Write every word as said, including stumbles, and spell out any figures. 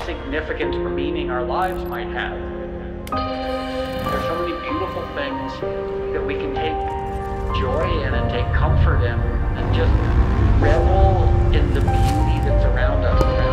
significance or meaning our lives might have. There's so many beautiful things that we can take joy in and take comfort in and just revel in the beauty that's around us.